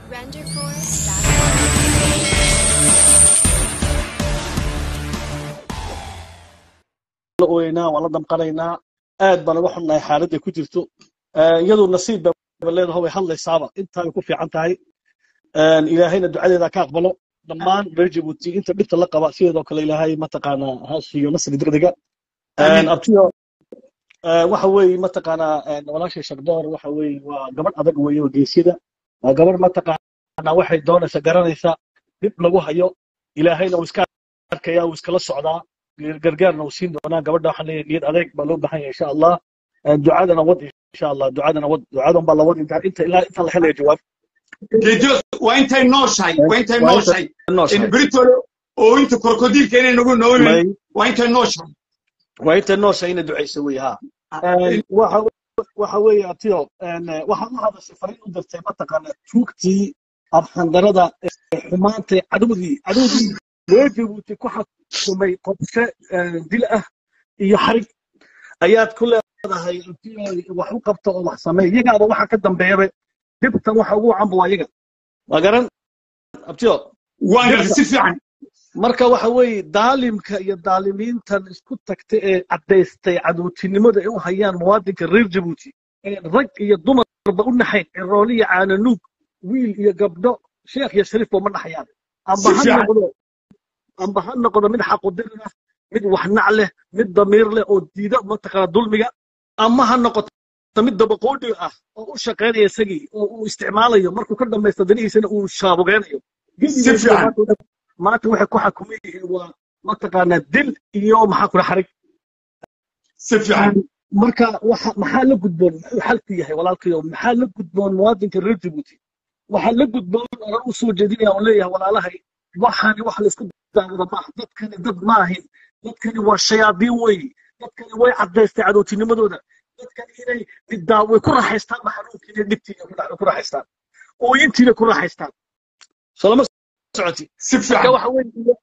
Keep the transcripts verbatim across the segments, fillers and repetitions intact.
وينا والله دم قرينا آد بنروحنا حالتي كتيرتو يدو النصيب بالله هو يحل الصعبة أنت يكون في عنتهاي إلهينا الدعاء إذا كقبله ضمان برجبوتي أنت بتلقى بأسيه ذوك الإلهي ما تقانا هالشيء ونص الدردقة أبتيو وحوي ما تقانا ولا شيء شقدار وحوي وقبل أدق ويو جيسيدا قبل ما تقانا واحد دون سجران يسا بيبلغوا هيو إلهينا وسكار كيا وسكلا الصعداء قرقرنا وسين دونا قبل ده حنا نيد أدق بلوب بحين إن شاء الله دعاءنا ود إن شاء الله دعاءنا ود دعاءنا بالله ود أنت أنت لا أنت اللي حلي جواب جدو وأنت النوشاي وأنت النوشاي إن بريتولو وأنت كروكوديل كنا نقول نقول وأنت النوشاي وأنت النوشاي إن دعاء يسويها وح وحوي أتيو أن وحنا هذا السفرين ودرت ما تقنا توكتي أبحث دردا حمانتي عدودي عدودي ليه تكوح كمي قبسة دلأه يحرق آيات كلها هاي وحو قبطة الله سماه يجا أبو وحا كدن بيبي جبت وحا هو عم بوايجا وقرن أبتيو وانا سيفي عن marka waxa weey daalimka iyo daalimiintan isku tagtay ee cadeystay cadowtinimada ay u hayaan muwaadinka reer Djibouti ee rag iyo dumarba u naxay rooliya caananuug wiil iyo gabdho sheekh iyo shariif oo ma dhaxayaan amba han noqdo amba han noqdo mid xaq u dirna mid wax nac leh mid damiir leh oo diida ma taqaan dulmiga ama han noqoto mid dabaqoodi ah oo u shaqeynaya isagii oo uu isticmaalayo markuu ka dhameesto danihiisana uu shaabugeenayo maanta waxay ku xukumayeen waa ma taqaana dil iyo maxaa ku xarig si fiican marka waxa maxaa la gudboon wuxuu xalku yahay walaalkayo maxaa la gudboon muwaadinka reer Djibouti waxa la gudboon oo uu soo jeedinaya oo leeyahay walaalahay waxaan wax la isku daawada ma dadkani dad ma ahin dadkani waa shayaadiin way dadkani way cadeystay cadowtinimadooda dadkani inay daawo ku raaxaystaan maxanuunkiina dhibtiina ku raaxaystaan oo intiina ku raaxaystaan salaam سعتي سفعة وحوي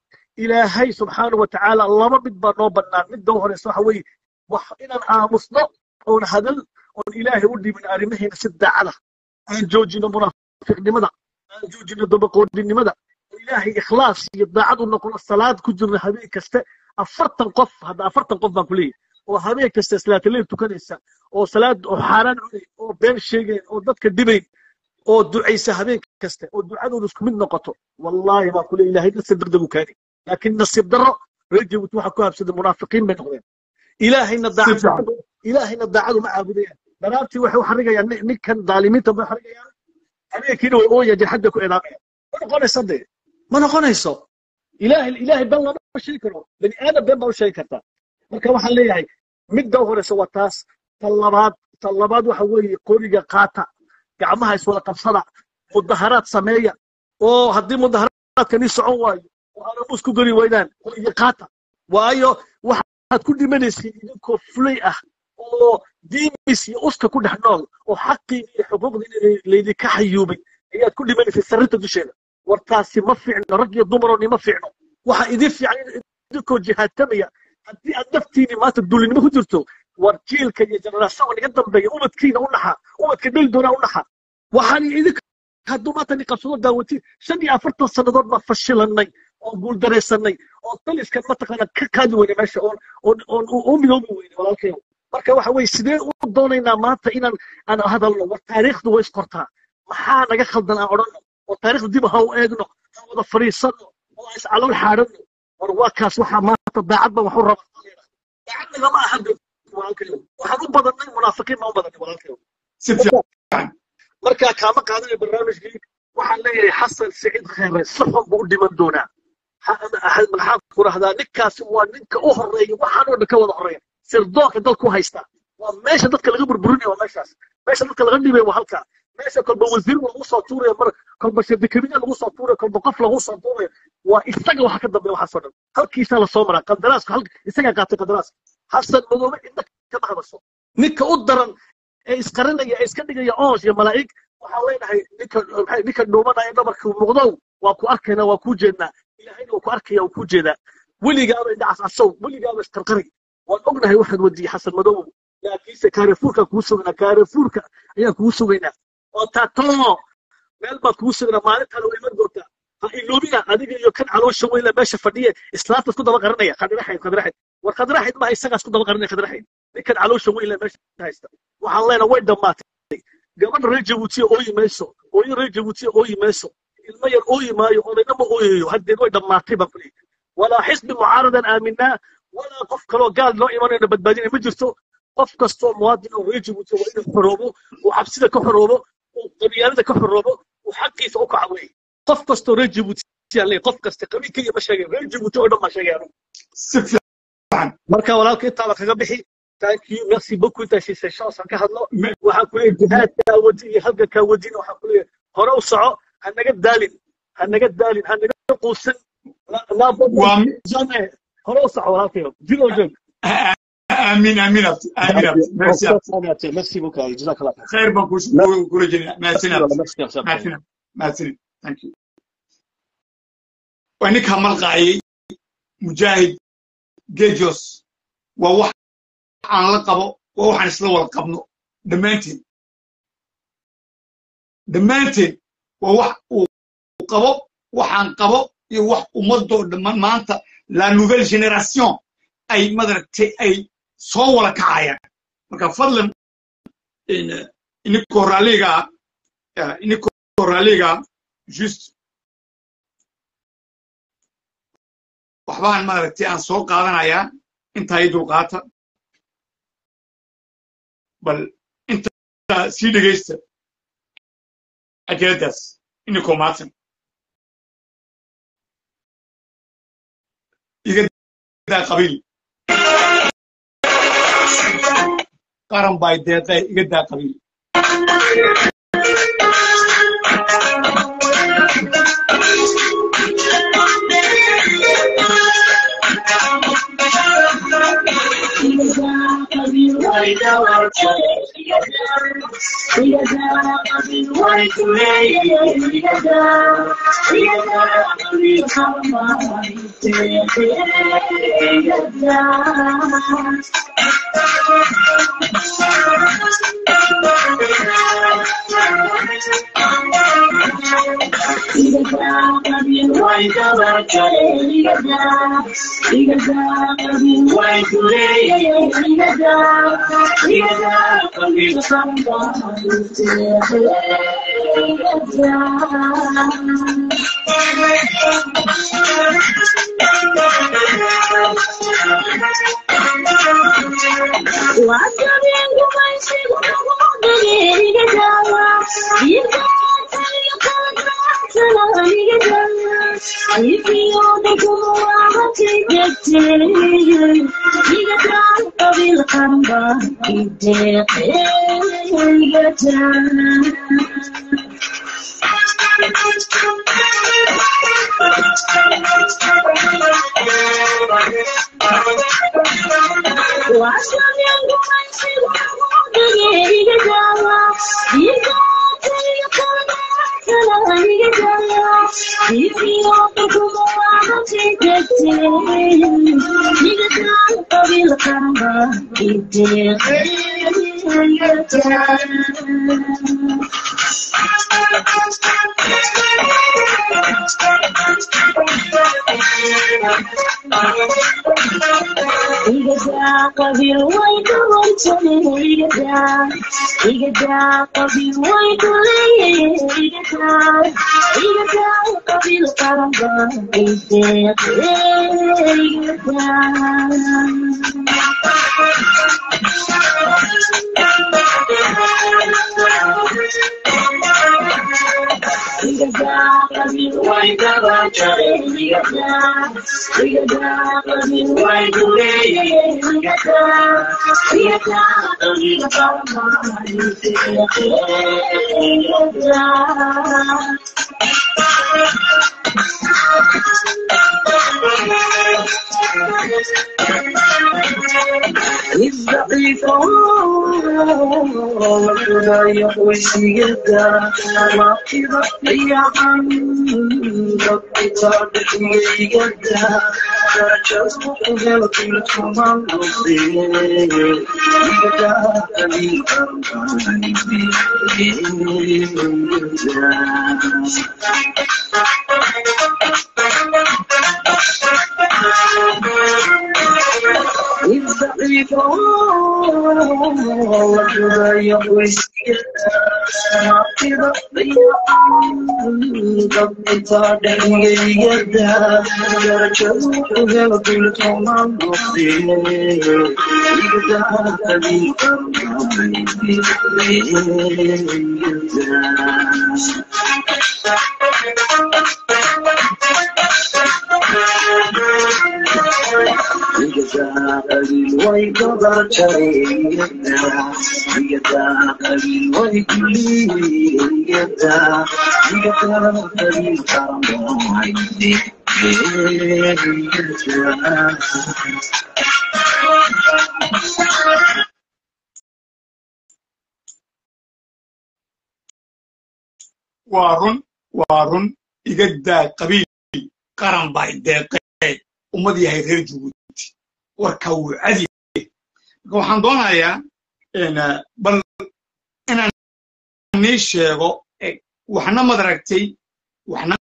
إلهي سبحانه وتعالى الله ما بد بنو بنان من دوهر سحوي وحنا آمصنا ون هذا ون إلهي ودي من أرمه نسد على أن جوجنا منافق لماذا أن جوجنا دبقون لماذا إلهي إخلاص يضاعد نقول الصلاة كجر هذه كست أفرت القف هذا أفرت القف بقولي وهذه كست صلاة الليل تكنيسة أو صلاة أو حاران أو بين شيء أو ضدك الدبي oo ducaysa habeen kasta oo ducadoodu isku mid noqoto wallahi ma kulay ilaahay nasib degdeg kaani laakiin nasib daro rajib waxa ku habsada munaafiqiin bay noqdeen ilaahayna daacad ilaahayna daacad ma caabudayaan daraabtii waxay u xarigayaan ninkan daalimiinta ma xarigayaan habeenkiina way ooyeen xadda ku ilaaqayaan ma noqonayso de ma noqonayso ilaahay ilaahay bal lama shay karo bani aadam baa u shay karta marka waxaan leeyahay midda horeysa waa taas talabaad talabaad waxa weeye qoriga qaata gacmaha iswada qabsada mudaharaad sameeya oo hadii mudaharaadkani socon waayo oo aan isku gari weydaan oo iyo qaata waayo waxaad ku dhimanaysiin idinkoo fulay ah oo diimis iyo uska ku dhex nool oo xaqii iyo xuquuqdii leedika xayuubay ayaad ku dhimanaysiin sarinta dusheeda wartaasi ma fiicno rag iyo dumar oo nima fiicno waxa idin fiican idinkoo jihaadtamaya haddii aad naftiini maanta dulinimo ku jirto warjiilka iyo jeneraasada niga dambeeya ubadkiina u dhaxa ubadka dhil doona u dhaxa waxaan idin hadduu maanta ni qabsado daawati shan iyo afartan sanadood baa fashilanay oo guul dareysanay oo taliska mataqaana ka kaadi weynay meesha oo oo oo midoobi weynay walaalkayo marka waxa weey sidee u doonaynaa maanta inaan aan hadalno war taariikhdu way isqortaa maxaa naga khaldan aan odhano oo taariikhda dib ha u eegno aan wada fariisano oo is calool xaarano war waa kaas waxa maanta daacad baan wax u rabaa daacad lama aha walaalkayo waxaan u badanay munaafiqiin ma u badanay walaalkayo si fiican marka kaama qaadanay barnaamijkii waxaan leeyahay xasan saciid khayre saxan buu dhiman doonaa maxaa ku rahdaa ninkaasi waa ninka u horeeya waxaan oo dhan ka wada horeeya sirdoonka dalku haysta waa meesha dadka laga burburinayo waa meeshaas meesha dadka laga dhibay waa halka meesha kolba wasiir lagu soo tuurayo mar kolba shirdi kabiga lagu soo tuurayo kolba qof lagu soo tuurayo waa isaga waxa ka dambeeya waxa soo dhan halkiisa la soo maraa qandaraaska halka isaga qaatay qandaraaska xasan madoobe inta ka baxbaso ninka u daran ee isqarinaya ee iska dhigaya oos iyo malaa'ig waxa leenahay ninka maxay ninka dhuumanaya dhabarka muuqdo waa ku arkayna waa ku jeedna ilaahayna waa ku arkaya waa ku jeeda weligaaba indhaas asow weligaaba isqarqari waan ognahay waxaad wadii xasan madoobe laakiinse kaarefuurka kuu sugnaa kaarefuurka ayaa kuu sugaynaa oo taatoo meel baad kugu sugna maalintaa lagu iman doontaa ha iloobina adiga iyo kan caloosha weyla meesha fadhiya islaantaad ku daba qaranaya khadraxayd khadraxayd war khadraxayd ma isagaas ku daba qaranaya khadraxayd ninkan caloosha weyla meesha haysta waxaan leenahay way dhammaatay gabadha reer jabuutiya ooyi mayso ooyin reer jabuutiya ooyi mayso ilmo yar ooyi maayo odayna ma ooyayo haddeed way dhammaatay baan ku leeyahay walaa xisbi mucaaradan aaminaa walaa qof kaloo gaal noo imanayna badbaadina ma jirto qof kastoo muwaadin oo reer jabuutiya waa inuu xoroobo uu cabsida ka xoroobo uu qabyaalada ka xoroobo uu xaqiisa u kaca weeye qof kastoo reer jabuutiya leeyahay qof kasta qabiilka iyo ma sheegay reer jabuutiya oo dhan baa sheegayaan si fiican marka walaalka intaa la kaga bixi thank you merci beaucoup intaa shiisay shaasan ka hadlo waxaan ku leeyahay jihaadka wadi iyo halka ka wadina waxaan ku leeyahay hore u soco ha naga daalin ha naga daalin ha naga quusan la badana hore u soco walaalkayo jiro joog آمين آمين آمين merci merci beaucoup جزاك الله خير خير بكوش كل جميع ما سنة ما سنة ما سنة thank you وإنك هم القاعي مجاهد جيجوس ووح عن لقبه ووح عن سلوى لقبنه دمانتين دمانتين ووح وقبه وح عن قبه يوح ومضوا دمان ما أنت لا نوفيل جينيراسيون أي مدرك أي صور كعاية مكان فضل إن إن كوراليغا إن كوراليغا just وحبان مدرك تي أن صور قادنا يا أنت هيدو قاتا بل أنت سيد جيست أجلدس إنكم ماتن يجد قبيل قرن باي ديتا يجد قبيل وارن وارن يقدر قبيل قرن باي دقيقة ومدي هاي غير جبوتي وركو عدي waxaan doonayaa in bal inaan nii sheego waxna madaragtay waxna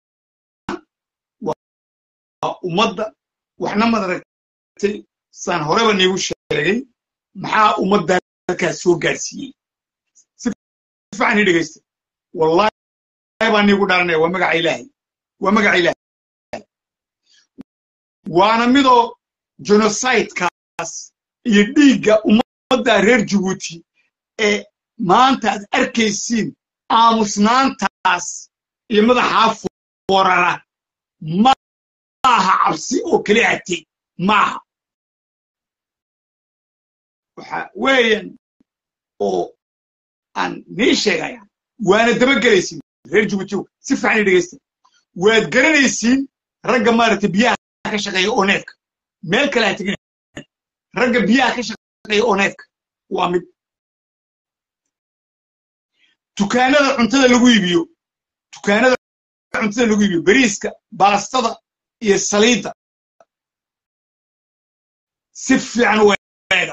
waa ummadda waxna madaragtay saan horeba niigu sheegay maxaa ummadda halkaas soo gaarsiiyey si fiican dhegeysta wallahi baan niigu dhaaranaya waa magaca ilaahay waa magaca ilaahay waana midoo genocide-kaas iyo dhiigga ummadda reer Djibouti ee maanta aad arkaysiin aamusnaantaas iyo madaxa foorara ma aha cabsi oo kali atay maaha waxa weeyaan oo aan nii sheegaya waana daba galaysiin reer Djibouti si fiican dhegeysta waad garanaysiin ragga maaragtay biyaha ka shaqeeya oo neefka meel kale aad ragga biyaha ka shaqeeya oo neefka waa mid dukaanada cuntada lagu iibiyo dukaanada cuntada lagu iibiyo bariiska baastada iyo saliidda si fiican u eega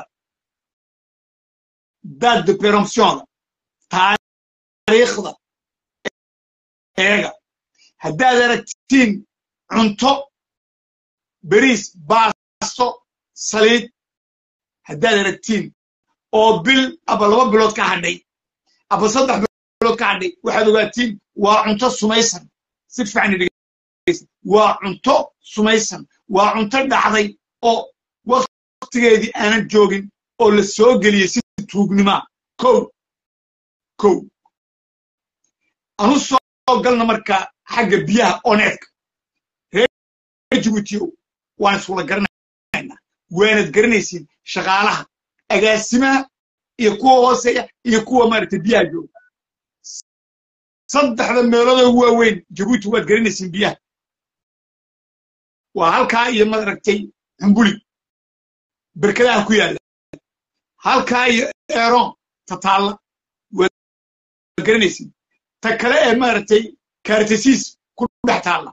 date de péremption taariikhda eega haddaad aragtiin cunto bariis baasto saliid haddaad aragtiin oo bil aba laba bilood ka hadhay aba saddex bilood ka hadhay waxaad ogaatiin waa cunto sumaysan si fiican dhegeysta waa cunto sumaysan waa cunto dhacday oo waqtigeedii aanan joogin oo la soo geliyey si tuugnima kow kow anu soo galna marka xagga biyaha oo neefka reer Djibouti waan isula garanaynaa waanad garanaysiin shaqaalaha agaasimaha iyo kuwa hooseeya iyo kuwa maaragtay biyaha jooga saddexda meelood ugu waaweyn Djibouti waad garanaysiin biyaha waa halkaa iyo maaragtay Xumbuli barkadaha ku yaala halkaa iyo Eron tataalla waad garanaysiin ta kale ee maaragtay Kartasiis ku dhex taalla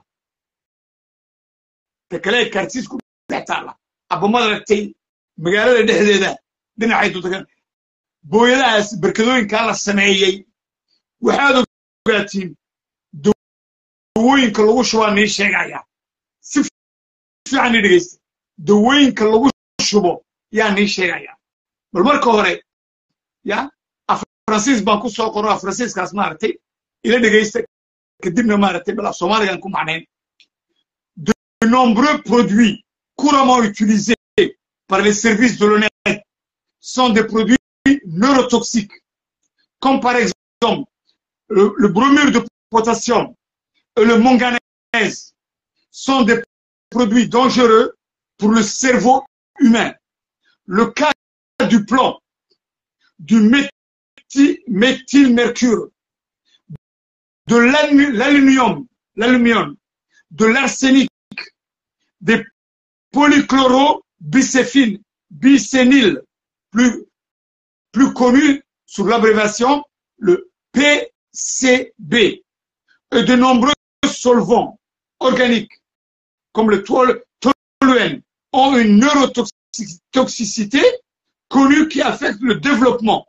ta kale ee Kartasiis ku dhex taalla aba maaragtay magaalada dhexdeeda dhinacay tuutagan booyadaas barkadooyinka la sameeyay waxaad ogaatiin dawooyinka lagu shubaa nii sheegaya si fiican dhegeysta dawooyinka lagu shubo yaa nii sheegaya bal marka hore ya Francis baan ku soo qoraa Franciscaas maaragtay ila dhegeysta kadibna maaragtay bal Soomaaligan ku macnayn de nombreux produits couramment utilisés par les services de l'O N E D sont des produits neurotoxiques, comme par exemple le, le bromure de potassium et le manganèse sont des produits dangereux pour le cerveau humain. Le cas du plomb, du méthylmercure, de l'aluminium, l'aluminium, de l'arsenic, des polychlorobicéphine, bisényle, plus, plus connu sous l'abréviation le P C B, et de nombreux solvants organiques, comme le toluènes ont une neurotoxicité connue qui affecte le développement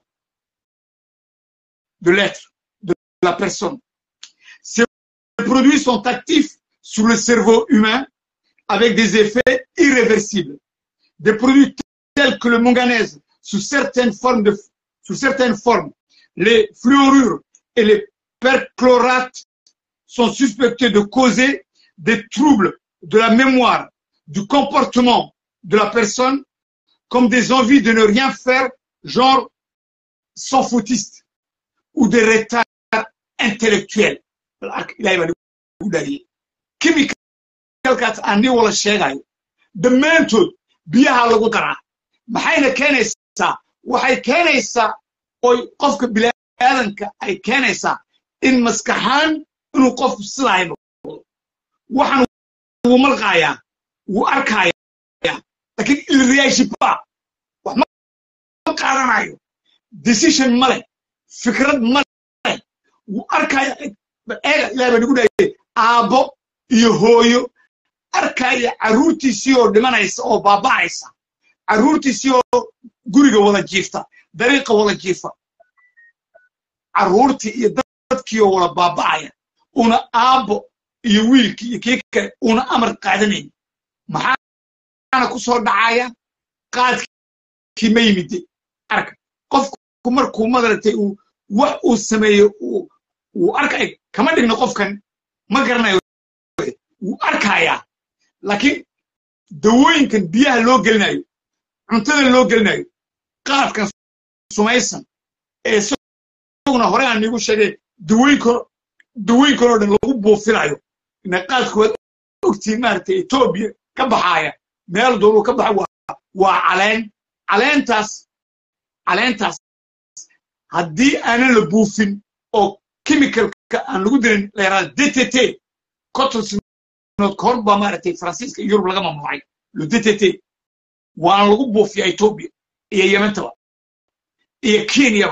de l'être, de la personne. Ces produits sont actifs sur le cerveau humain avec des effets irréversibles. Des produits tels que le manganèse sous certaines formes, de, sous certaines formes, les fluorures et les perchlorates sont suspectés de causer des troubles de la mémoire, du comportement de la personne, comme des envies de ne rien faire, genre sans foutiste, ou des retards intellectuels. Chemicalkaas ani wala sheegayo dhammaantood biyaha lagu daraa maxayna keenaysaa waxay keenaysaa oy qofka bini'aadanka ay keenaysaa in maskaxaan inuu qof sidaay noqdo waxaan wuu malqayaa wuu arkayaa laakiin ilriyaashiba wax ma qaadanayo decision male fikrad male wuu arkaya eega ilaahay baa nagu dhaayay aabbo iyo hooyo arkaya caruurtiisii oo dhimanaysa oo baaba'aysa caruurtiisii oo guriga wada jiifta dariiqa wada jiifa caruurtii iyo dadkii oo wada baaba'aya una aabbo iyo wiilkii iyo kii kale una amar qaadanayn maxaana ku soo dhacaya qaadkii ma yimide arka qofku markuu madaragtay uu wax uu sameeyo uu arkay kama dhigno qofkan ma garanayo wuu arkayaa laakiin dawooyinkan biyaha loo gelinayo cuntada loo gelinayo qaadkan sumaysan ee isaguna hore aan igu sheegay dawooyinka dawooyinkan oo dhan lagu buufinayo ina qaadku waad ogtiin maaragtay Ethiopia ka baxaya meel dooru ka baxa waa waa caleen caleentaas caleentaas haddii aanan la buufin oo chemicalka aan lagu dirin la yiraahdo D T T cotton kor ba maaragtay Faransiiska iyo Yurub laga mamnuucay lo D T T waan lagu buufiyaa Ethiopia iyo Yementaba iyo Kenya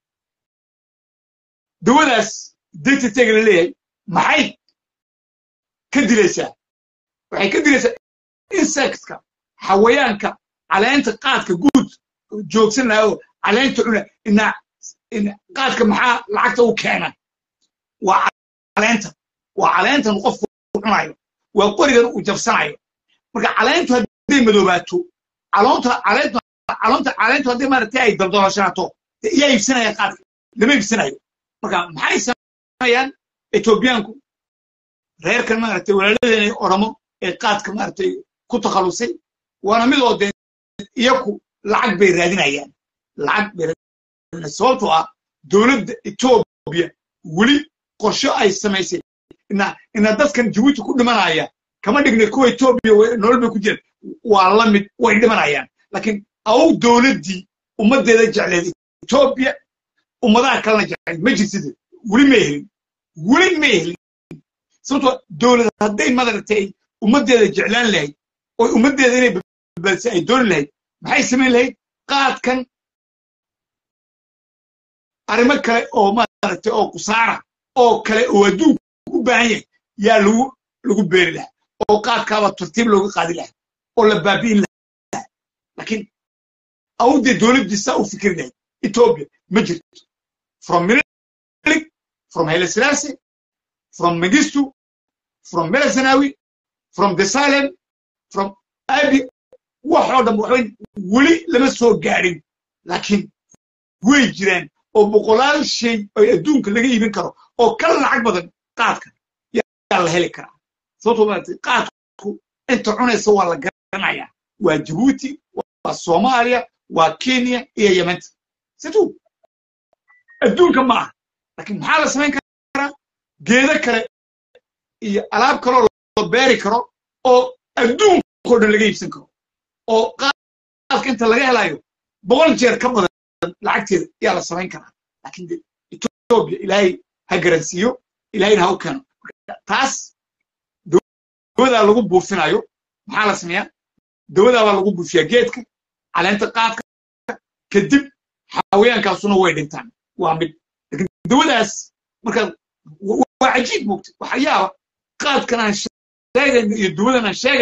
dawadaas D T T ga leeyahay maxay ka dilaysaa waxay ka dilaysaa insectka xawayaanka caleenta qaadka guud joogsanayo caleenta cuna ina in qaadka maxaa lacagta u keena waa caleenta waa caleentan qofku cunayo waa qorigan uu jabsanayo marka caleentu haday madoobaato caloonta caleenta caloonta caleenta haday maartay ay daldalashaato iyo iibsanaya qaadka lama iibsanayo marka maxay sameeyaan Ethiopianku reerkan maartay walaaladeen oramo ee qaadka maartay ku takhalusay waana mid oo iyaku lacag bay raadinayaan lacag bay sababtoo ah dowladda Ethiopia weli qorshe ay samaysay ina ina dadkan Djibouti ku dhimanaya kama dhignay kuwa Ethiopia nolol bay ku jiraan waa la mid way dhimanayaan laakiin aw dowladdii ummadeeda jecleed Ethiopia ummadaha kalena jecel ma jirtid weli ma helin weli ma helin sababtoo dowladda hadday madartay ummadeeda jeclaan lahayd oo ummadeeda inay balse ay doon lahayd maxay samayn lahayd qaadkan arrimo kale oo maaragtay oo qusaara oo kale oo adduunku u baahan yahay yaa lagu lagu beeri lahaa oo qaadkaaba tartiib looga qaadi lahaa oo la baabi'in lahaa laakiin awdee dowladdiisa u fikir lahayd Ethiopia ma jirto from Menelik from Haile Selassie from Mengistu from Meles Zenawi from Desalegn from Abiy waxoo dhan waxay weli lama soo gaarin laakiin way jiraan oo boqolaal shay ay adduunka laga iibin karo oo kala lacag badan qaadka yaa la heli karaa sababtoo maartay qaadku inta cunaysa waa la garanayaa waa Djibouti waa Soomaaliya waa Kenya iyo Yemen sidoo adduunka ma aha laakiin maxaa la samayn karaa geedo kale iyo alaab kale oo la beeri karo oo adduunka oo dhan laga iibsan karo oo qaadka inta laga helayo boqol jeer ka badan lacagteeda yaa la samayn karaa laakiin Ethiopia ilaahay ha garansiiyo ilaahayna ha u keeno taas dawadaa lagu buufinayo maxaa la sameeyaa dawadaa baa lagu buufiyaa geedka caleenta qaadka kadib xawayaankaasuna way dhintaan waa mid laakiin dawadaas marka waa cajiib moogta waxaa yaaba qaadkan aan sheegayno iyo dawadan aan sheegayno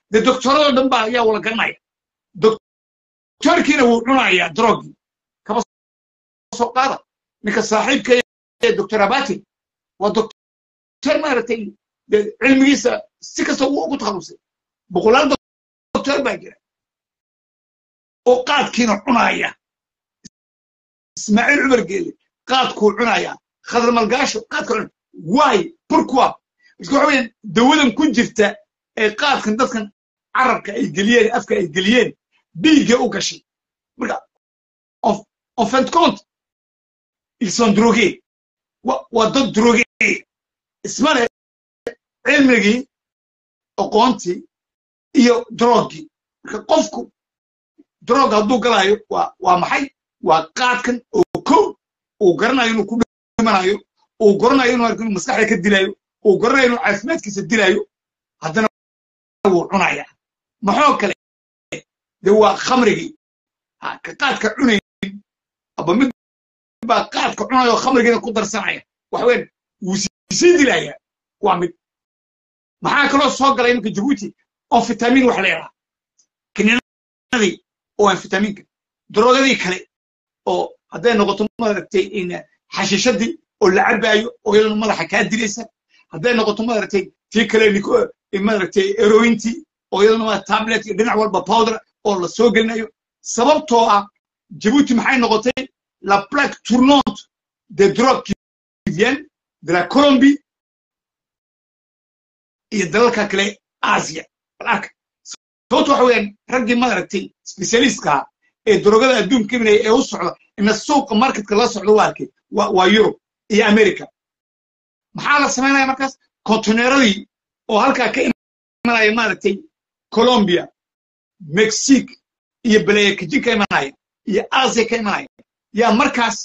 de doctorada dhan baa ayaa wala garanaya doctorkiina wuu cunayaa drogi kaba soo qaada ninka saaxiibka ee doctor Abati waa doctor maartay cilmigiisa si kasta uu ugu takhalusay boqolaal doctor baa jira oo qaadkiina cunaya Ismaaciil Umar Geele qaadku cunaya khadar malgaasho qaadku cunaya why pourquoi isku xaween dawadan ku jirta ee qaadkan dadkan arabka ay geliyeen afka ay geliyeen dhiiga u gashay marka en fin de compte ils sont drogués wa dad drogués ismale cilmigii aqoonti iyo drogi marka qofku drog hadduu galaayo waa waa maxay waa qaadkan oo ko uu garanayo inuu ku dhimanayo uu garanayo inuu maskaxda ka dilayo uu garanayo inuu caafimaadkiisa dilayo haddana wuu cunaya maxoo kale de waa khamrigii ha ka qaadka cunayn aba mid baa qaadka cunayo khamrigiina ku darsanaya wax weyn wuu sii dilaya waa mid maxaa kaloo soo galay iminka Djibouti oo vitamin wax leeyahay kiniinadii oo vitaminka drogadii kale oo hadday noqoto maaragtay in xashiishadii oo la cabayo oo iyadana madaxa ka dilaysa hadday noqoto maaragtay tii kale maaragtay herointi oo iyadana tablet iyo dhinac walba powder oo la soo gelinayo sababtoo ah Djibouti maxay noqotay la plaque tournante des drogues qui viennent de la Colombie iyo dalalka kale Asia arka sababtoo waxa weeyaan raggii maaragtay specialistka ee drogada adduunka inay ee u socdo in suuqa marketka la socdo waarkay waa Europe iyo America maxaa la sameeynaya markaas container-adii oo halka ka imanaya maaragtay Colombia Mexico iyo Brazil ka imanaya iyo Asia ka imanaya yaa markaas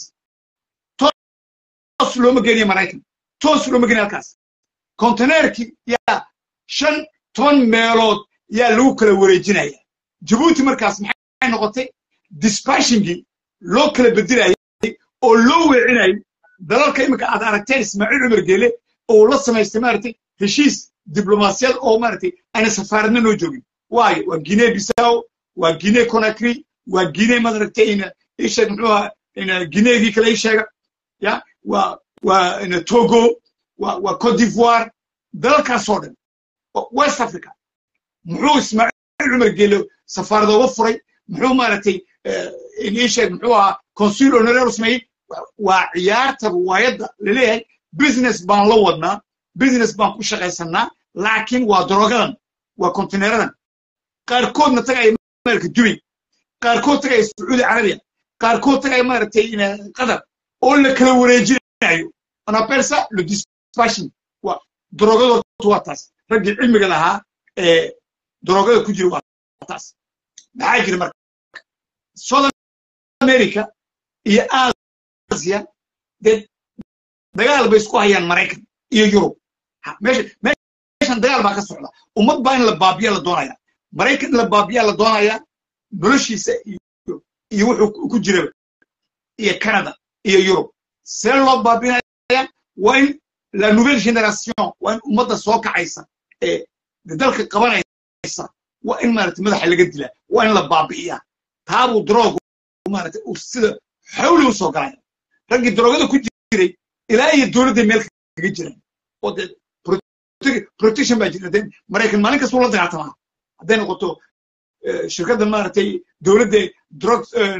toos loo mageeyo Mareykan toos loo mageeyo halkaas container-ki yaa shan toban meelood yaa lagu kala wareejinaya Djibouti markaas maxay noqotay dispatching loo kala bedelayay oo loo weecinay dalalka imika aad aragteen Ismaaciil Umar Geele oo la sameystay maartay heshiis diblomaasiyad oo maartay ana safaaradna noo joogin waayo waa Guinea Bissau waa Guinea Conakry waa Guinea maartay ina isha muxuu ina Guinea kale ishaga ya waa waa ina Togo waa waa Cote d'Ivoire dalalkaas oo dhan West Africa muxuu Ismaaciil Umar Geele safaarada uga furay muxuu maartay in isha muxuu ah consul honoraris may waa ciyaarta riwaayada leeyahay business baan la wadnaa business baan ku shaqaysanaa laakiin waa drogadan waa containeradan qaarkoodna tagay marka Dubai qaarkood tagay Saudi Arabia qaarkood tagay maartay in Qatar oo la kala wareejinayo ana persa le dispatching waa drogada tuwatas rag cilmiga lahaa ee drogada ku jira waa taas maxaa jira marka South America iyo Asia dad dagaal bay isku hayaan Mareykan iyo Europe meesha meeshan dagaal baa ka socda ummad baa in la baabiyo la doonaya Mareykan la baabiyo la doonaya noloshiisa iyo iyo wuxuu ku jira iyo Canada iyo Europe seel loo baabinaya waa in la nouvelle génération waa in ummadda soo kacaysa ee dalka qabanaysa waa in maaragtay madaxa laga dilaa waa in la baabi'iyaa taabu drog maaragtay uu sida xawli u soo galay ragii drogada ku jiray ilaa iyo dawladda meel kaga jiraan oo de protection baa jirta Mareykan maalin kasta la dagaaltama hadday noqoto shirkadda maaragtay dawladda drug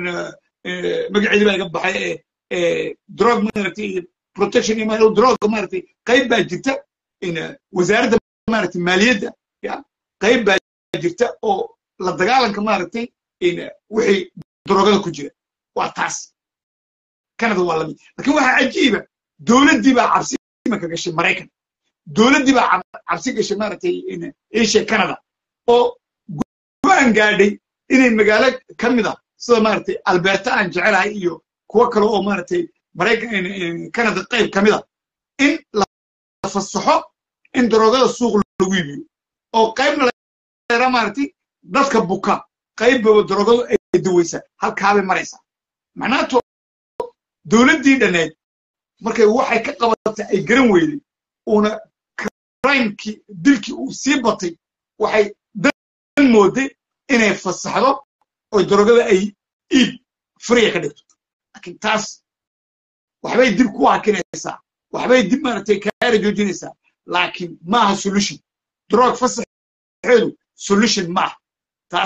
magaceeda baa iga baxay ee drug maaragtay protection iyo drug maaragtay qayb baa jirta in wasaaradda maaragtay maaliyadda ya qayb baa jirta oo la dagaalanka maaragtay in wixii drogada ku jira waa taas Canada waa lamid laakiin waxa ajiiba dawladdii baa cabsi ma ka gashay Mareykan dawladdii baa cabsi gashay maaragtay in Asia Canada oo go'aan gaadhay inay magaalo kamid ah sida maaragtay Alberta aan jecelahay iyo kuwa kale oo maaragtay Mareykan Canada qayb kamid ah in la fasaxo in drogada suuq lagu iibiyo oo qaybna la maaragtay dadka buka qayb drogada ay dawaysa halka bay maraysa macnaheedu dawladdii dhaneed markay waxay ka qabatay ay garan weeyeen una crime-ki dilki uu sii batay waxay mooday inay fasaxdo oo darogada ay iib free ka dhigto laakiin taas waxbay dib ku hakinaysaa waxbay dib maartay kaara joojinaysaa laakiin maaha solution drug fasaxeedu solution ma taas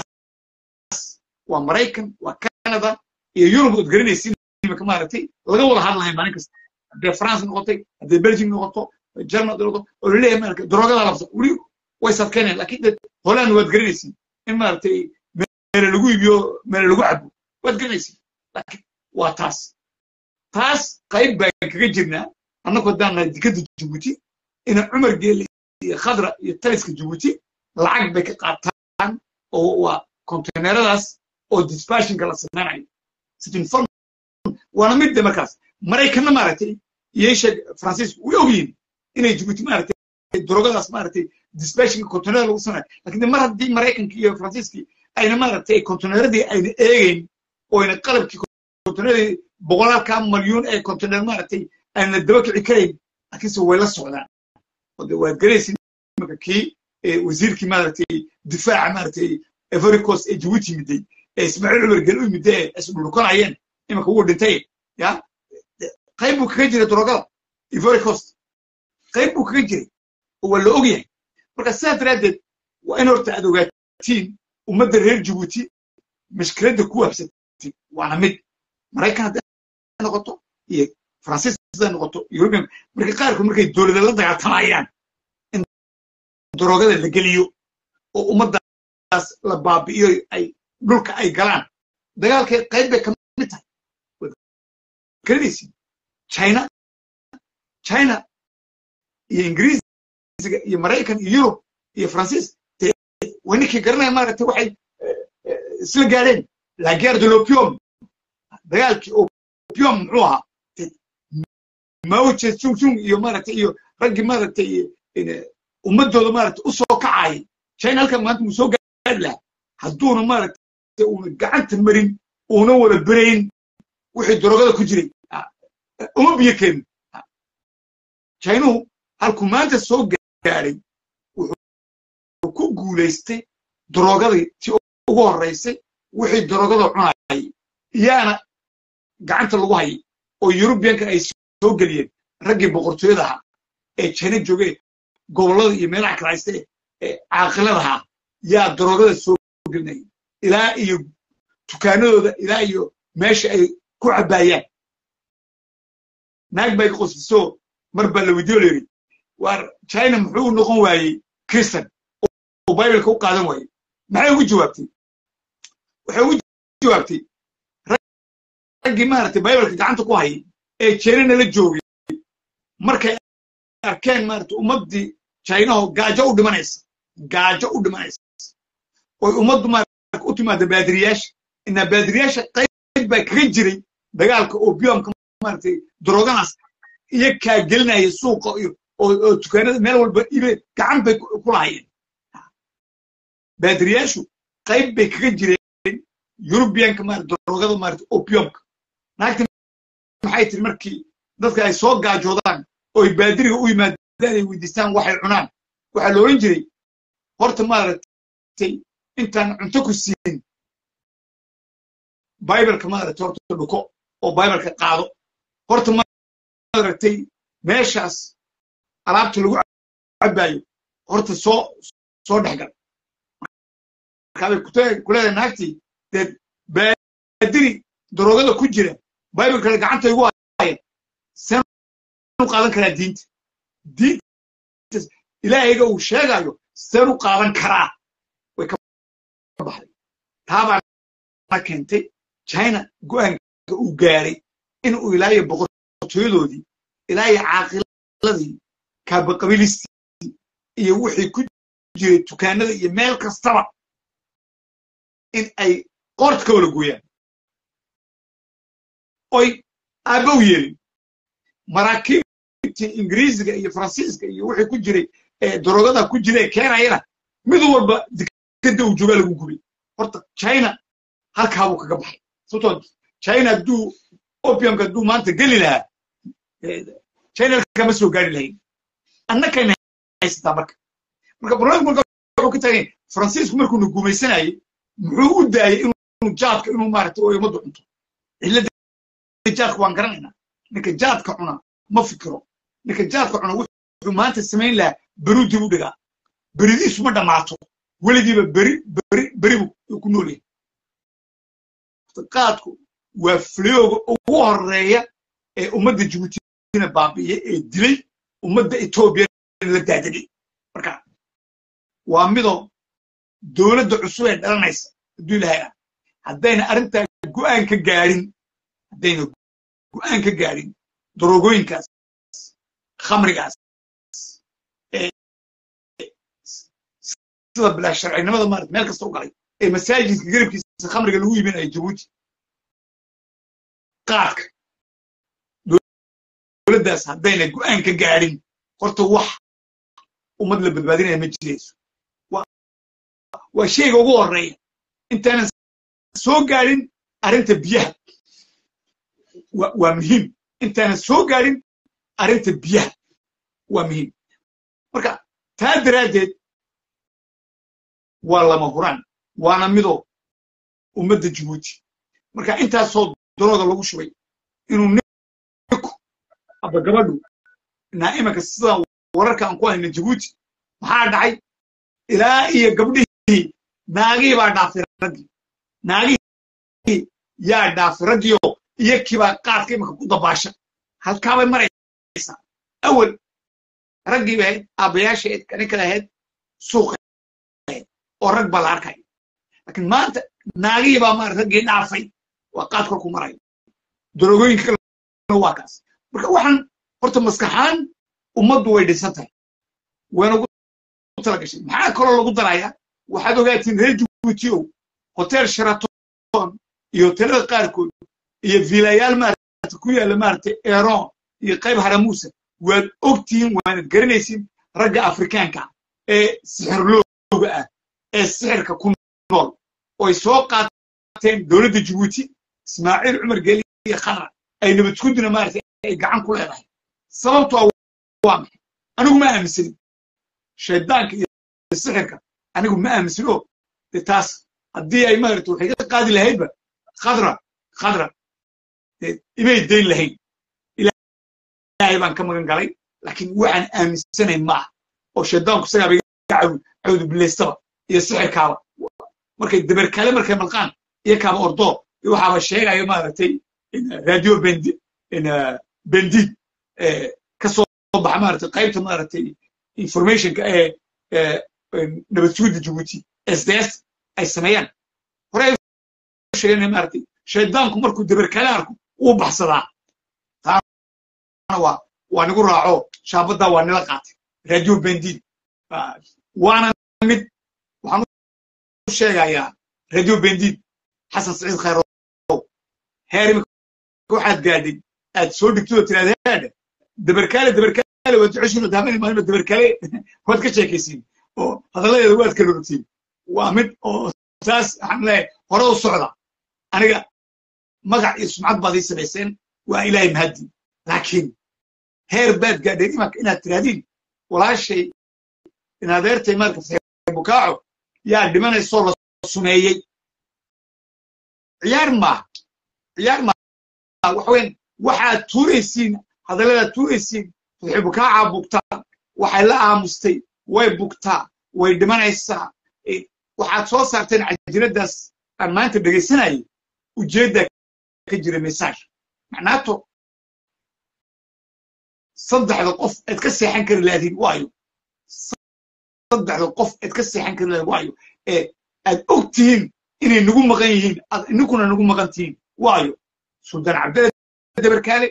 waa Mareykan waa Canada iyo Europe oo garanaysiin ka maartay laga wada hadlayo maalin kasta de France noqotay de Belgium noqoto Germany noqoto oo leeyahay marka drogada la fasaxo wali way sadkeeneen laakiin Holland waad garanaysiin in maartay meel lagu iibiyo meel lagu cabo waad garanaysiin laakiin waa taas taas qayb baan kaga jirnaa annagoo daana dikada Djibouti in Umar Geele iyo Khadra iyo taliska Djibouti lacag bay ka qaataan oo waa container-daas oo dispatching la sameeyay sidin form wana mid markaas Mareykanna maartay yeesha Francis way ogyiin inay Djibouti maartay drogadaas maartay dispatching container lagu sameeyay laakiin mar haddii Mareykanka iyo Francisci ayna maartay container-dii ayna eegayn oo ayna qalabkii container boqolaalka milyan ee container maartay ayna daba kici kareyn laakiin soo way la socdaan oo waa garaysin marka kii wasiirkii maartay difaaca maartay Ivory Coast ee Djibouti miday ee Ismaaciil Umar Geele u miday isku dhulkanayeen imaka uu dhintay ya qayb uu kaga jiray drogada Ivory Coast qayb uu kaga jiray oo la ogyahay marka sidaas daraadeed waa in horta aad ogaatiin ummadda reer Djibouti mashkiladda ku habsatay waana mid Mareykan hadda noqoto iyo Francis hadda noqoto European marka qaarkood markay dawladda la dagaaltamayaan in drogada la geliyo oo ummaddaas la baabi'iyo ay dhulka ay galaan dagaalkay qayb bay ka mid tahay كريسي China China إنجليز يمريكان يوروب يفرنسيس وينك قرنا مرة واحد سلقارين لا جير دو لوبيوم ديالك أوبيوم روها موت شو شو يوم مرة يو رجع مرة ومدوا مرة أسوق عاي China كان ما أنتم سوق لا هدون مرة وقعدت المرين ونور البرين وحد درجة كجري وما بيكن China halkuu maanta soo gaaray wuxuu ku guuleystay drogadii tii ugu horeysay wixii drogada cunayay iyana gacanta lagu hayay oo Europeanka ay soo galiyeen ragii boqortooyada ah ee China joogay gobolada iyo meelaha kale haystay ee caaqiladaha yaa drogada soo galinay ilaa iyo tukaanadooda ilaa iyo meesha ay ku cabaayaan naag bay qosayso marba la wadiyo leeyahay war China muxuu noqon waayay Christian oo Bible ku qaadan waayay maxay ugu jawaabtay waxay ugu jawaabtay ragii maartay Bible gacanta ku hayay ee China la joogay markay arkeen maartay ummadii China oo gaajo u dhimanaysa gaajo u dhimanaysa oo ummaddu maartay u timaada baadiriyaasha ina baadiriyaasha qayb bay kaga jiray dagaalka opiumka maartay droganaas iyo ka gelinaya suuqa iyo oo tukaanada meel walba ibe gacan bay ku lahaayeen baadiriyaashu qayb bay kaga jireen Europeanka maar drogada maar opiumka naagta maxay tir markii dadka ay soo gaajoodaan oo ay baadiriga u yimaadaan ay weydiistaan waxay cunaan waxa loo oran jiray horta maartay intaan cunto ku siin Bible-ka maartay horta dhuko oo Bible-ka qaado horta maartay meeshaas alaabta lagu cabayo horta soo soo dhaxgal markaa ku taag kuleeyahay naagtii dad baadiri drogada ku jira Bible kale gacanta igu hayay san u qaadan kara diinta diinta Ilaahiga uu sheegayo san u qaadan kara way ka baxay taaba keentay China go'aanka uu gaaray in uu ilaahay boqortooyadoodii ilaahay caaqiladii kaaba qabiilisti iyo wixii ku jiray tukaanada iyo meel kastaba in ay qortka wala gooyaan oy abaw yeelin maraakiibtii Ingiriisiga iyo Faransiiska iyo wixii ku jiray ee drogada ku jiray keenayna mid walba dikada uu jooga lagu gubay horta China halka uu kaga baxay sababtoo China duu opiumka duu maanta gali lahaa China kama soo gaari lahayn annaka haysta marka marka barnaamijku wuxuu ka tagay فرانسيسكو مركو نقوميسناي محو داي إنه جادك إنه مارت أو يمدو أنتو إلا جادك وان قرننا لكن جادك عنا ما فكره لكن جادك عنا وحو ما أنت السمين لا برودي ودقا بريدي سما دمعتو ولدي بري بري بري يكونوا لي قادكو وفليو وهرية أمد جيبوتي بابي دلي أمد إثيوبيا للدادري مركا وامدو دولة عصوية دلنايس دولها هدينا أرنتا جوان كجارين هدينا جوان كجارين دروغوين كاس خمر كاس سلا بلا شرعي نماذا مارت مالك استوقعي مساجد قريب كيس خمر قالوا يبين أي جيبوتي قارك ولداس هدينا جوان كجارين قلت وح ومدل بالبادين مجلس و وشيء هو الرأي أنت أنا سو قارن أرنت بيه ومهم أنت أنا سو قارن أرنت بيه ومهم مركا تدرجت والله مهران وأنا مدو ومد جيبوتي مركا أنت صوت دروغ لو شوي إنه نكو أبغى قبله نائمة كسر وركا أنقوه إن جيبوتي maxaa dhacay ilaa iyo gabdhihii naagii baa dhaafay ragii naagii yaa dhaafay ragii iyo kiba qaadka imika ku dabaasha halkaa bay maraysaa awal ragii bay aabayaasheed kan kala ahayd suuqa oo rag baa la arkay laakiin maanta naagii baa mar ragii dhaafay waa qaadka ku maray darogooyinka waa kaas marka waxaan horta maskaxaan ummaddu way dhisantahay weena تلاقي maxaa kaloo lagu darayaa waxaad ogaatiin reer Djibouti hotel Sheraton iyo hotelada qaarkood iyo villayaal maarta ku yaala maarta Iran iyo qayb Haramusa waad ogtiin waanad garanaysiin ragga Afrikaanka ee sixirlooga ah ee sixirka ku nool oo soo qaateen dawladda Djibouti Ismaaciil Umar Geeli iyo Khadra ay nabad ku dina maarta ay gacan ku leedahay sababtoo waa anigu ma aaminsan شيطانك السحرك أنا أقول ما أمسلوه تاس الدي أي مرت وحيد قاضي لهيبة خضرة خضرة إبي الدين لهي إلى يبان كم قال لكن وعن أمسنه معه أو شيطانك سنا بيعود عود بالسبب يسحر كابا مركي دبر كلام مركي ملقان يكابا أرضو يوحى الشيء أي مرتي إن راديو بندي إن بندي كسر بحمارة قيمة مرتي information ka ee nabad suudi Djibouti S D S ay sameeyaan horay sheegay marti shaydaanku markuu dabar kala arko uu baxsadaa taana waa waa nagu raaco shaabada waa nala qaatay radio bendin waana mid waxaan u sheegayaa radio bendin Xasan Saciid Khayro heerim waxaad gaadhay aad soo dhigto tiraahdo dabar kala dabar kala wad cishino daamin ma dabar kala wad ka sheekaysiin oo hadalada waad kala rugtiin waa mid oo taas aan leeyahay hore u socda aniga magac iyo sumcad baad sameeyeen waa ilaahay mahadi laakiin heer baad gaadhay inaad tiraahdiin walaashay inaad eertay marka bukaaco yaa dhimanayso la sumeeyay ciyaar ma ciyaar ma wax weyn waxaad tuuraysiin hadalada tuuraysiin bukaaca bugtaa waxay la aamustay way bugtaa way dhimanaysaa waxaad soo saarteen cajiradaas aan maanta dhageysanayay ujeedda ka jira message macnaato saddexda qof aad ka seexan kari laadiin waayo saddexda qof aad ka seexan kari laadiin waayo ee aad ogtihiin inay nagu maqan yihiin aad inkuna nagu maqan tihiin waayo Sultan Abdel Dabarkale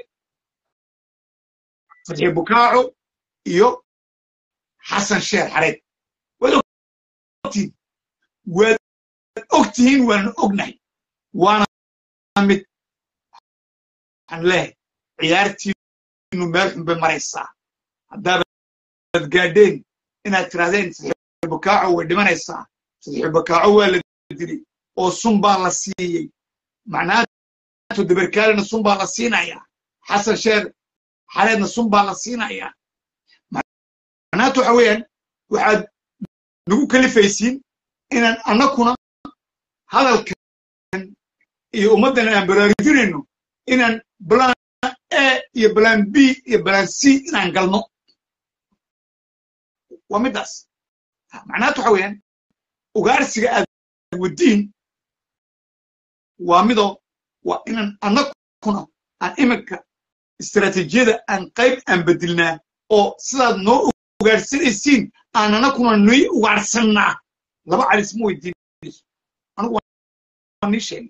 Fatih Bukaaco iyo Xasan Sheer Xareed waad ogtihiin waad ogtihiin waan ognahay waana mid aan leeyahay ciyaartii inuu meel xun bay maraysaa haddaad gaadheen inaad tirahdeen Fatih Bukaaco way dhimanaysaa Fatih Bukaaco waa la dilay oo sun baa la siiyey macnaheedu Dabarkalena sun baa la siinayaa Xasan Sheer Xareedna sun baa la siinayaa macnaheedu waxa weeyaan waxaad nagu kalifaysiin inaan annakuna hadalkan iyo ummaddan aan baraarujinayno inaan plan A iyo plan B iyo plan C inaan galno waa midaas macnaheedu waxa weeyaan ugaarsiga aad wadiin waa mido waa inaan annakuna aan iminka istaraatiijiyada aan qayb aan bedilnaa oo sidaad noo ugaarsanaysiin aan annakuna nii ugaarsanaa laba calis ma weydiinayso anigu waa nii sheegay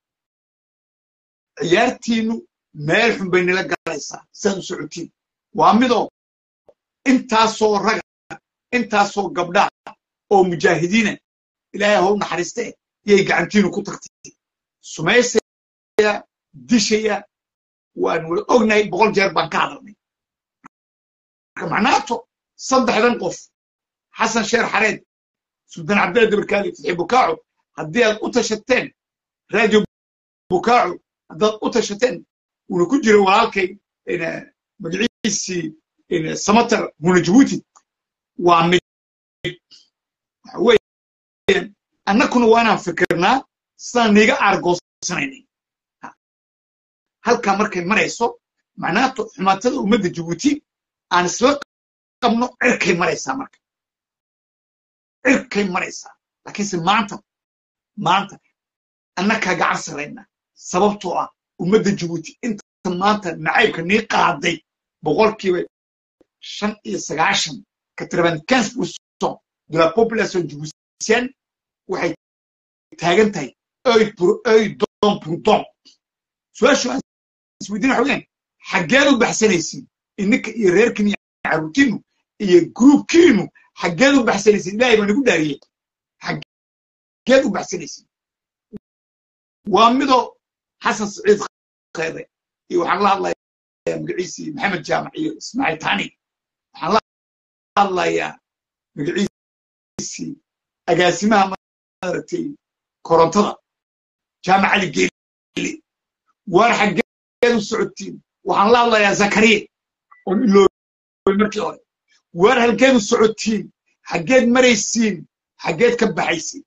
ciyaartiinu meel xun bay nila galaysaa sidaad u socotiin waa midoo intaasoo raga intaasoo gabdhaa oo mujaahidiina ilaahay haw naxariistee iyay gacantiinu ku tagtay sumaysaya dishaya waan wada ognahay boqol jeer baan ka hadalnay marka macnaato saddexdan qof xasan sheer xareed suldaan cabdalla dabarkaali fitxi bukaaco haddii aad u tashateen raadio bukaaco haddaad u tashateen wuuna ku jira walaalkay magaciisii samatar huna jabuuti waa mid waxa weeyaan annakuna waa inaan fikirnaa sidaan niiga aargoosanaynay halkaa markay marayso macnaato xumaatada ummadda jabuuti aan isla qabno cirkay maraysaa marka cirkay maraysaa laakiinse maanta maanta annakaa gacan sarayna sababtoo ah ummadda jabuuti inta maanta nacaybka nii qaaday boqolkiiba shan iyo sagaashan quatre-vingt-quinze pour cent de la population djiboutienne waxay taagan tahay œil pour œil don pour don su-aashu aan isweydiin waxa weeyaan xaggeed u baxsanaysiin ininka iyo reerkiin iyo carruurtiinu iyo groupkiinu xaggeed u baxsanaysiin ilaahay baa nagu dhaariyey xaggeed u baxsanaysiin waa midoo xasan saciid khayre iyo waxaan la hadlayaa magaciisii maxamed jaamac iyo ismaaciil taani waxaan la hadlayaa magaciisii agaasimaha maaragtay korontada jaamac ali geeli waar xaggeed u socotiin waxaan la hadlayaa zakariya oon iloobay markii hore waar halkeed u socotiin xaggeed maraysiin xaggeed ka baxaysiin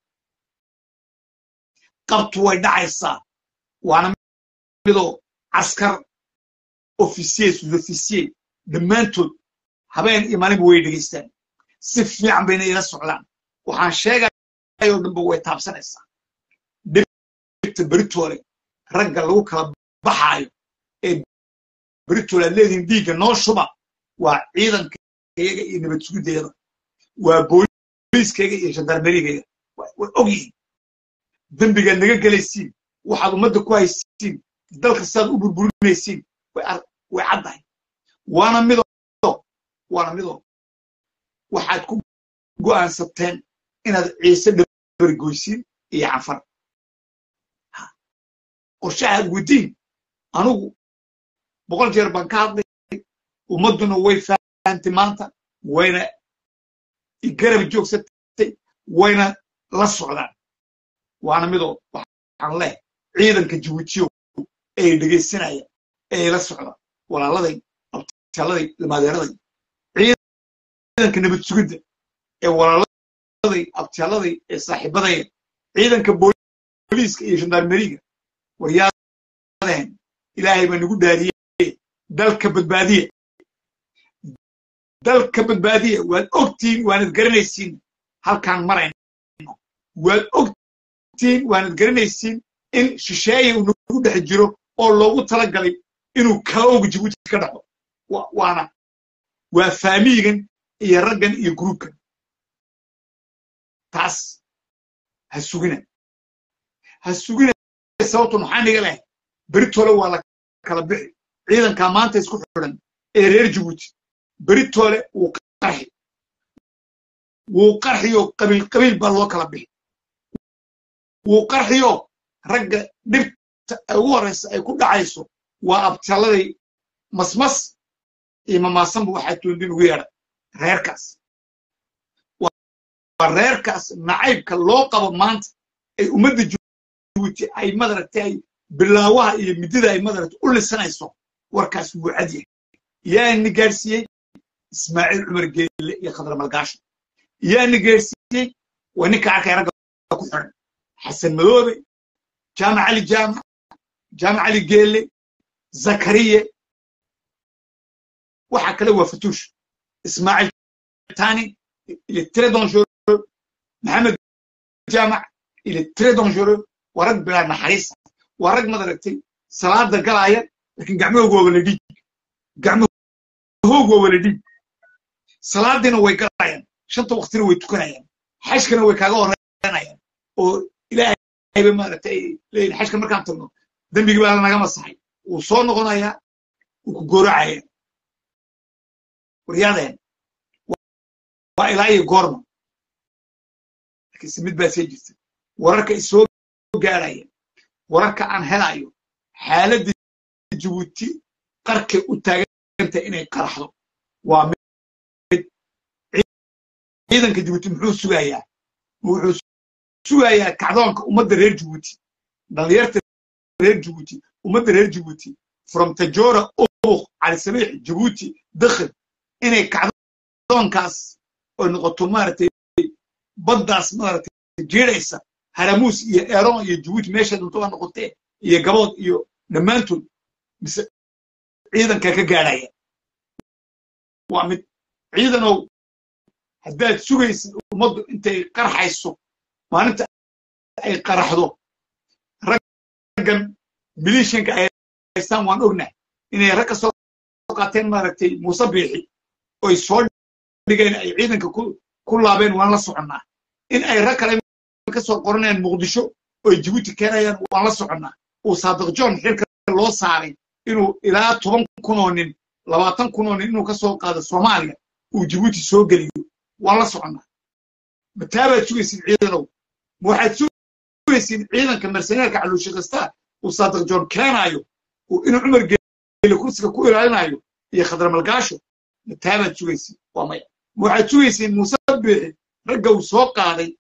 qabtu way dhacaysaa waana midoo askar ofisiye sudofisiye dhammaantood habeen iyo maalinba way dhegaystaan si fiican bayna ila socdaan waxaan sheegaya oo dhanba way taabsanaysaa dhibta beritoole ragga lagu kala baxaayo ee beritoole aad leedihin dhiigga noo shuba waa ciidankayga iyo nabad sugiddeeda waa booliiskayga iyo gendarmerigayga way og yihiin dembigaad naga gelaysiin waxaad ummadda ku haysiin dalka sidaad u burburinaysiin way caddahay waana midoo waana midoo waxaad ku go'aansateen inaad ciise dhabargoysiin iyo canfar qorshahaad wadiin anugu boqol jeer baan ka hadlay ummadduna way fahamtay maanta wayna igarab joogsatay wayna la socdaan waana midoo waxaan leh ciidanka jabuutiyo ee dhegaysanaya ee la socda walaaladay abtaladay lamaadeeraday ciidanka nabad sugidda ee walaaladay abtaladay ee saaxiibadaya ciidanka booliiska iyo gendarmeriga waryaadeen ilaahay baa nagu dhaariyey dalka badbaadiya dalka badbaadiya waad ogtiin waanad garanaysiin halkaan marayno waad ogtiin waanad garanaysiin in shisheeye uu nagu dhex jiro oo loogu talagalay inuu kaawga jabuuti ka dhaco waana waa faamiigan iyo raggan iyo gruubkan taas ha sugina ha sugina sababto maxaa niga leh beritoole waa la kala bixi ciidankaa maanta isku xidhan ee reer jabuuti beritoole wuu qarxi wuu qarxiyo qabiil qabiil baa loo kala bixi wuu qarxiyo ragga dhibta ugu horreysa ay ku dhacayso waa abtaladay masmas iyo mamaasanba waxaa toondin ugu yeedha reerkaas waa reerkaas nacaybka loo qabo maanta ay ummadda jabuuti ay madaragtay ay bilaawaha iyo midida ay madaragtay u lisanayso warkaas wuu cadyahay yaa ni gaarsiiyey ismaaciil cumar geelle iyo khadra malgaasho yaa ni gaarsiiyey waa ninka arkay ragga كحر حسن مدوبي جامع علي جامع جامع علي جيلي زكريا waxa kale waa fatuush ismaaciil tani il est très dangereux maxamed jaamac il est très dangereux warag bilaa naxariis warag madaragtay salaada galaya laakiin gacmahooga waa wala dhig gacmahooga waa wala dhig salaadina way galayaan shanta waqtina way tukanayaan xashkana way kaaga horeynayaan oo ilaahay ba maaragtay leeyahay xashka markaan tagno dambiga baa naga masaxay uu soo noqonayaa uu ku gooracaya ورياضين وإلهي قرن لكن سميت باسيجس ورك السوق قارية ورك عن هلايو حالة جبوتي قرك وتاجنت إني قرحه وعمد إذا كجبوتي محوس سوايا محوس سوايا كعدانك ومد رير جبوتي ضليرت رير جبوتي ومد رير جبوتي from تجارة أوه على سبيل جبوتي دخل inay kacdoonkaas oo noqoto maartay baddaas maartay jeeraysa haramuus iyo eeroon iyo Djibouti meesha dunto noqotay iyo gabood iyo dhamaantood bis ciidanka ka gaaraya waa mid ciidanow haddaad sugaysid ummaddu intay qarxayso maalinta ay qaraxdo raggan milishanka ay haystaan waan ognahay inay rag ka soo qaateen maartay Muuse Biixi oo soo dhigeen ay ciidanka ku ku laabeen waan la soconaa in ay rag kale ka soo qoranayaan Muqdisho oo Djibouti keenayaan waan la soconaa oo Saadiq John xilka loo saaray inuu ilaa toban kun oo nin labaatan kun oo nin inuu ka soo qaado Soomaaliya uu Djibouti soo geliyo waan la soconaa mataaba sugaysid ciidanow waxaad sugaysid ciidanka mercenaryka caluushi kasta oo Saadiq John keenayo oo inuu Umar geelo kursiga ku ilaalinayo iyo khadra malgaasho متابعة شويسي وما waxaad sugaysiin Muuse Biixi ragga uu soo qaaday